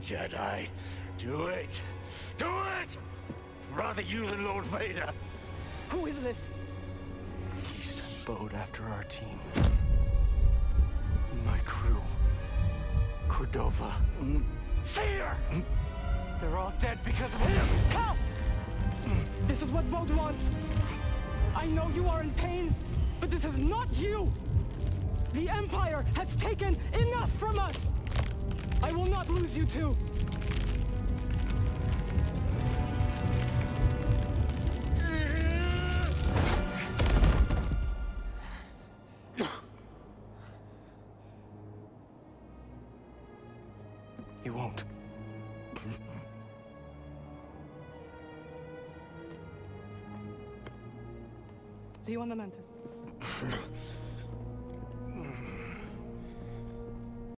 Jedi. Do it! Do it! Rather you than Lord Vader. Who is this? He sent boat after our team. My crew. Cordova. Seer! They're all dead because of him! Cal! This is what Bode wants. I know you are in pain, but this is not you! The Empire has taken enough from us! I will not lose you two! He won't. See you on the Mantis.